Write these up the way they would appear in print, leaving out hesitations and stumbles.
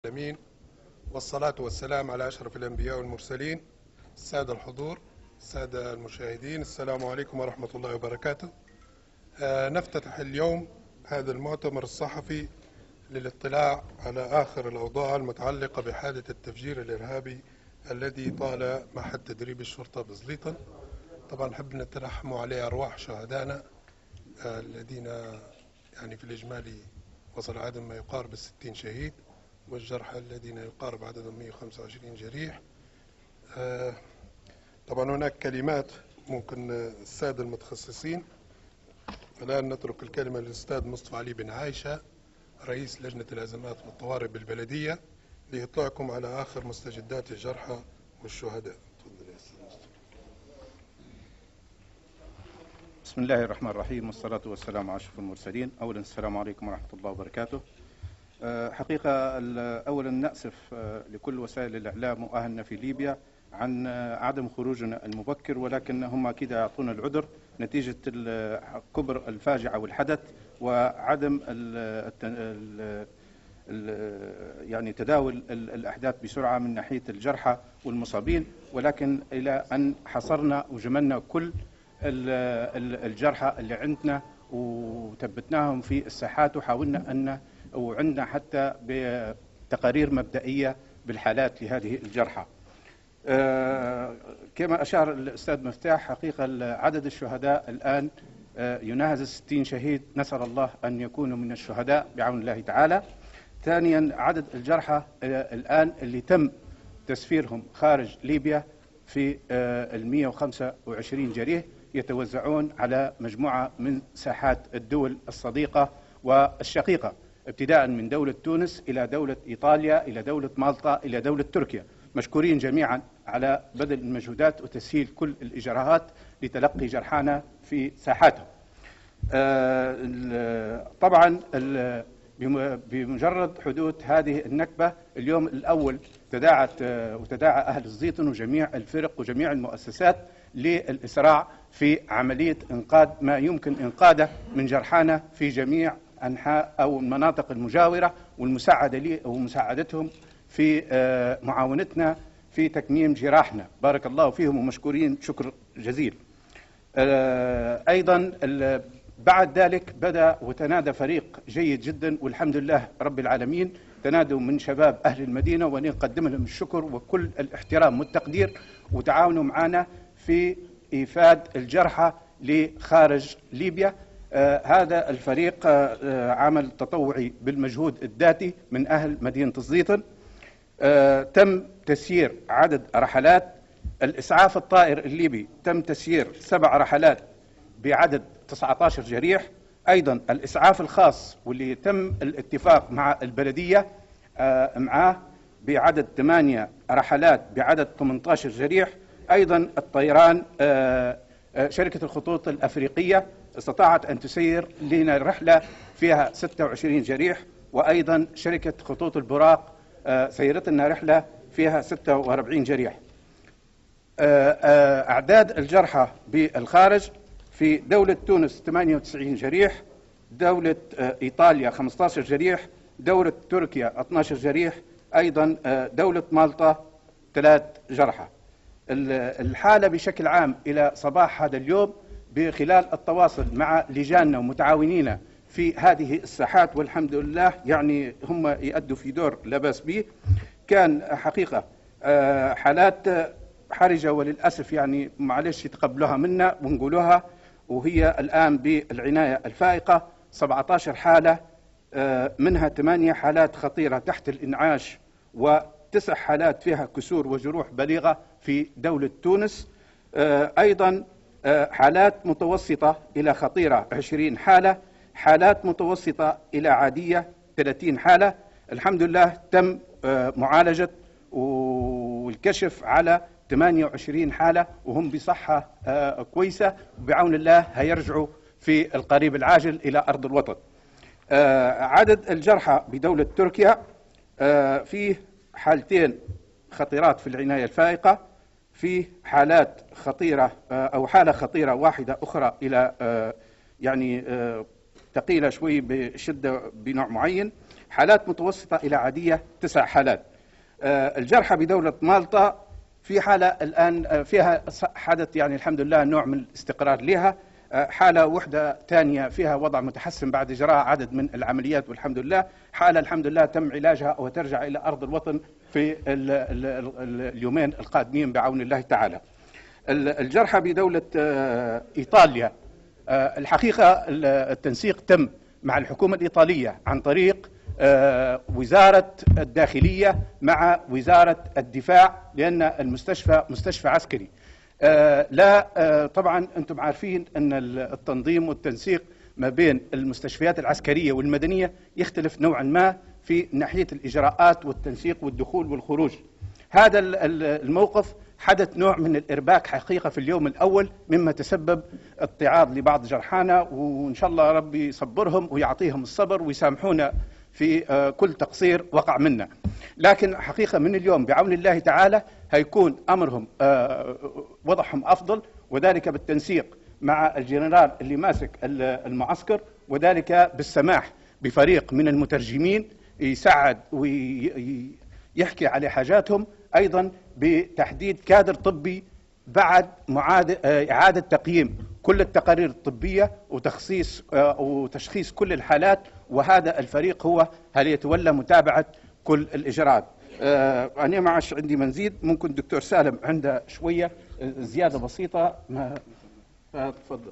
العالمين، والصلاة والسلام على أشرف الأنبياء والمرسلين. السادة الحضور، السادة المشاهدين، السلام عليكم ورحمة الله وبركاته. نفتتح اليوم هذا المؤتمر الصحفي للاطلاع على آخر الأوضاع المتعلقة بحادث التفجير الإرهابي الذي طال معهد تدريب الشرطة بزليطن. طبعا نحب نترحم عليه أرواح شهدائنا الذين في الإجمالي وصل عددهم ما يقارب 60 شهيد، والجرحى الذين يقارب عددهم 125 جريح. طبعا هناك كلمات ممكن السادة المتخصصين. الآن نترك الكلمة للأستاذ مصطفى علي بن عايشة، رئيس لجنة الأزمات والطوارئ بالبلدية، لإطلاعكم على آخر مستجدات الجرحى والشهداء. تفضل يا أستاذ مصطفى. بسم الله الرحمن الرحيم، والصلاة والسلام على أشرف المرسلين. أولا السلام عليكم ورحمة الله وبركاته. حقيقة أولا نأسف لكل وسائل الإعلام وأهلنا في ليبيا عن عدم خروجنا المبكر، ولكن هم أكيد يعطونا العذر نتيجة كبر الفاجعة والحدث وعدم تداول الأحداث بسرعة من ناحية الجرحى والمصابين، ولكن إلى أن حصرنا وجملنا كل الجرحى اللي عندنا وثبتناهم في الساحات، وحاولنا وعندنا حتى بتقارير مبدئية بالحالات لهذه الجرحى. كما أشار الأستاذ مفتاح، حقيقة عدد الشهداء الآن يناهز 60 شهيد، نسأل الله أن يكونوا من الشهداء بعون الله تعالى. ثانيا، عدد الجرحى الآن اللي تم تسفيرهم خارج ليبيا في 125 جريح، يتوزعون على مجموعة من ساحات الدول الصديقة والشقيقة، ابتداء من دولة تونس إلى دولة إيطاليا إلى دولة مالطا إلى دولة تركيا. مشكورين جميعا على بذل المجهودات وتسهيل كل الإجراءات لتلقي جرحانا في ساحاتهم. طبعا بمجرد حدوث هذه النكبة، اليوم الأول تداعى أهل الزيتون وجميع الفرق وجميع المؤسسات للإسراع في عملية إنقاذ ما يمكن إنقاذه من جرحانا في جميع أنحاء أو المناطق المجاورة، ومساعدتهم في معاونتنا في تكميم جراحنا. بارك الله فيهم ومشكورين شكر جزيل. أيضا بعد ذلك بدأ وتنادى فريق جيد جدا، والحمد لله رب العالمين، تنادوا من شباب أهل المدينة، ونقدم لهم الشكر وكل الاحترام والتقدير، وتعاونوا معنا في إيفاد الجرحى لخارج ليبيا. هذا الفريق عمل تطوعي بالمجهود الذاتي من أهل مدينة الزيتون. تم تسيير عدد رحلات الإسعاف الطائر الليبي، تم تسيير 7 رحلات بعدد 19 جريح. أيضا الإسعاف الخاص واللي تم الاتفاق مع البلدية معاه بعدد 8 رحلات بعدد 18 جريح. أيضا الطيران، شركة الخطوط الأفريقية استطاعت أن تسير لنا رحلة فيها 26 جريح، وأيضا شركة خطوط البراق سيرت لنا رحلة فيها 46 جريح. أعداد الجرحى بالخارج: في دولة تونس 98 جريح، دولة إيطاليا 15 جريح، دولة تركيا 12 جريح، أيضا دولة مالطا 3 جرحى. الحالة بشكل عام إلى صباح هذا اليوم بخلال التواصل مع لجاننا ومتعاونينا في هذه الساحات، والحمد لله هم يؤدوا في دور لا بأس به. كان حقيقة حالات حرجة، وللأسف معلش يتقبلوها منا ونقولوها، وهي الآن بالعناية الفائقة 17 حالة، منها 8 حالات خطيرة تحت الإنعاش، و9 حالات فيها كسور وجروح بليغة في دولة تونس. أيضا حالات متوسطة إلى خطيرة 20 حالة، حالات متوسطة إلى عادية 30 حالة. الحمد لله تم معالجة والكشف على 28 حالة، وهم بصحة كويسة، وبعون الله هيرجعوا في القريب العاجل إلى أرض الوطن. عدد الجرحى بدولة تركيا، فيه حالتين خطيرات في العناية الفائقة، فيه حالات خطيرة أو حالة خطيرة واحدة أخرى إلى ثقيلة شوي بشدة بنوع معين. حالات متوسطة إلى عادية 9 حالات. الجرحى بدولة مالطا في حالة الآن فيها حدث يعني الحمد لله نوع من الاستقرار لها. حالة وحدة ثانية فيها وضع متحسن بعد إجراء عدد من العمليات والحمد لله. حالة الحمد لله تم علاجها وترجع إلى أرض الوطن في اليومين القادمين بعون الله تعالى. الجرحى بدولة إيطاليا الحقيقة التنسيق تم مع الحكومة الإيطالية عن طريق وزارة الداخلية مع وزارة الدفاع، لأن المستشفى مستشفى عسكري. لا طبعا أنتم عارفين أن التنظيم والتنسيق ما بين المستشفيات العسكرية والمدنية يختلف نوعا ما في ناحية الإجراءات والتنسيق والدخول والخروج. هذا الموقف حدث نوع من الإرباك حقيقة في اليوم الأول، مما تسبب اضطهاد لبعض جرحانا، وإن شاء الله ربي يصبرهم ويعطيهم الصبر ويسامحونا في كل تقصير وقع منا. لكن حقيقة من اليوم بعون الله تعالى هيكون أمرهم وضعهم أفضل، وذلك بالتنسيق مع الجنرال اللي ماسك المعسكر، وذلك بالسماح بفريق من المترجمين يساعد ويحكي على حاجاتهم، أيضا بتحديد كادر طبي بعد إعادة تقييم كل التقارير الطبية وتشخيص كل الحالات. وهذا الفريق هو هل يتولى متابعة كل الإجراءات. أنا ما عادش عندي مزيد، ممكن الدكتور سالم عنده شوية زيادة بسيطة. تفضل.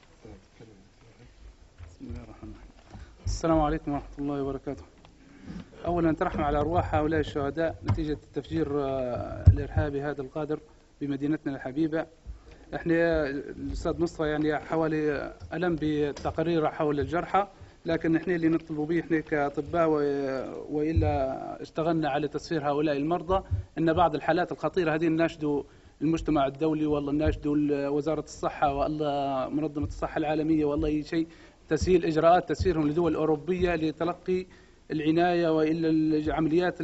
بسم الله الرحمن الرحيم. السلام عليكم ورحمة الله وبركاته. أولا نترحم على أرواح هؤلاء الشهداء نتيجة التفجير الإرهابي هذا القادر بمدينتنا الحبيبة. احنا الأستاذ مصطفى يعني حوالي ألم بتقارير حول الجرحى، لكن احنا اللي نطلب به احنا كأطباء وإلا اشتغلنا على تسفير هؤلاء المرضى. إن بعض الحالات الخطيرة هذه نناشدوا المجتمع الدولي، والله نناشدوا وزارة الصحة، والله منظمة الصحة العالمية، والله أي شيء تسهيل إجراءات تسفيرهم لدول أوروبية لتلقي العناية وإلا العمليات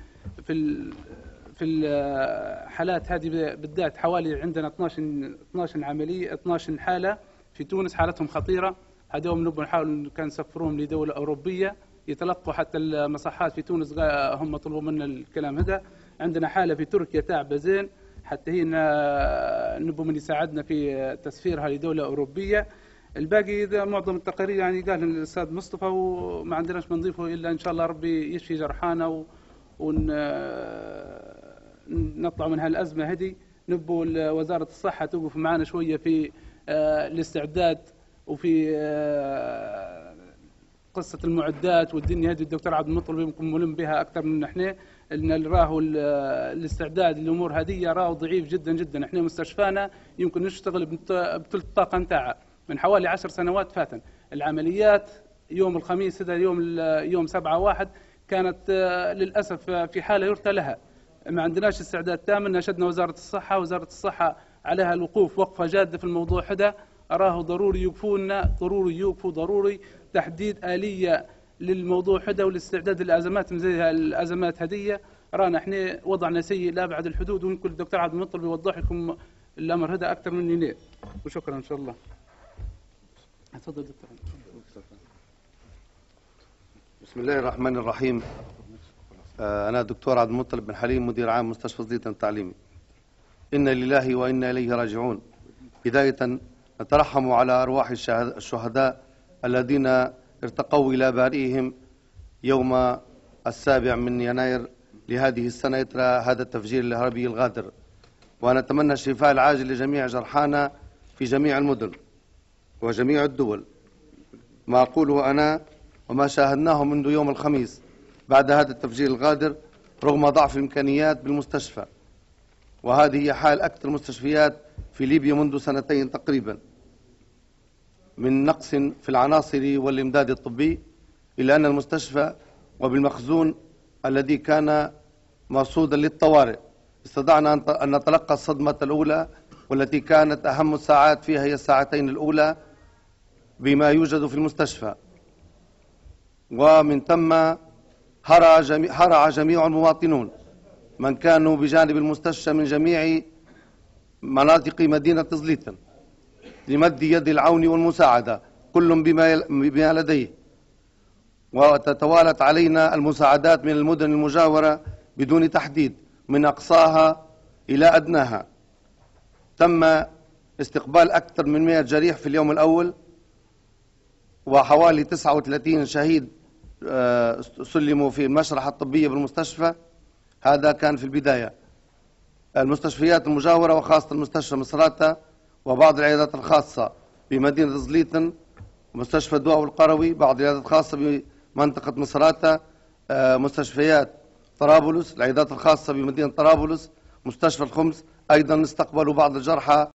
في الحالات هذه بالذات. حوالي عندنا 12 عملية، 12 حالة في تونس حالتهم خطيرة. هذول نبغى نحاول كان نسفرهم لدولة أوروبية يتلقوا، حتى المصحات في تونس هم طلبوا منا الكلام هذا. عندنا حالة في تركيا تعبة زين، حتى هي نبغى من يساعدنا في تسفيرها لدولة أوروبية. الباقي إذا معظم التقارير يعني قال الأستاذ مصطفى، وما عندناش ما نضيفه إلا إن شاء الله ربي يشفي جرحانا ونطلع من هالأزمة هذه. نبوا وزارة الصحة توقف معنا شوية في الاستعداد وفي قصة المعدات والدنيا هذه. الدكتور عبد المطلب يمكن ملم بها أكثر من احنا، ان راهو الاستعداد للأمور هذه راهو ضعيف جدا جدا. احنا مستشفانا يمكن نشتغل بثلث الطاقة نتاعها من حوالي 10 سنوات فاتن. العمليات يوم الخميس هذا يوم 7/1 كانت للأسف في حالة يرثى لها. ما عندناش استعداد تام. ناشدنا وزارة الصحة عليها الوقوف وقفة جادة في الموضوع هذا. أراه ضروري يوقفونا، ضروري تحديد آلية للموضوع هذا والاستعداد للأزمات زي الأزمات هذه. رانا احنا وضعنا سيء لأبعد الحدود، ويمكن الدكتور عبد المطلب يوضح لكم الأمر هذا أكثر مني. وشكرا إن شاء الله. تفضل دكتور. بسم الله الرحمن الرحيم. أنا الدكتور عبد المطلب بن حليم، مدير عام مستشفى زيتون التعليمي. إنا لله وإنا إليه راجعون. بداية نترحم على أرواح الشهداء الذين ارتقوا إلى بارئهم يوم 7 يناير لهذه السنة إثر هذا التفجير الإرهابي الغادر، ونتمنى الشفاء العاجل لجميع جرحانا في جميع المدن وجميع الدول. ما أقوله أنا وما شاهدناه منذ يوم الخميس بعد هذا التفجير الغادر، رغم ضعف الإمكانيات بالمستشفى، وهذه هي حال أكثر المستشفيات في ليبيا منذ 2 تقريبا، من نقص في العناصر والإمداد الطبي، إلى أن المستشفى وبالمخزون الذي كان مرصودا للطوارئ استطعنا أن نتلقى الصدمة الأولى، والتي كانت أهم الساعات فيها هي الساعتين الأولى بما يوجد في المستشفى. ومن ثم هرع جميع المواطنون من كانوا بجانب المستشفى من جميع مناطق مدينة زليتن لمد يد العون والمساعدة، كل بما لديه. وتتوالت علينا المساعدات من المدن المجاورة بدون تحديد من أقصاها إلى أدناها. تم استقبال أكثر من 100 جريح في اليوم الأول، وحوالي 39 شهيد سلموا في المشرحة الطبية بالمستشفى. هذا كان في البداية. المستشفيات المجاورة وخاصة مستشفى مصراتة وبعض العيادات الخاصة بمدينة زليطن، مستشفى الدواء والقروي، بعض العيادات الخاصة بمنطقة مصراتة، مستشفيات طرابلس، العيادات الخاصة بمدينة طرابلس، مستشفى الخمس أيضا استقبلوا بعض الجرحى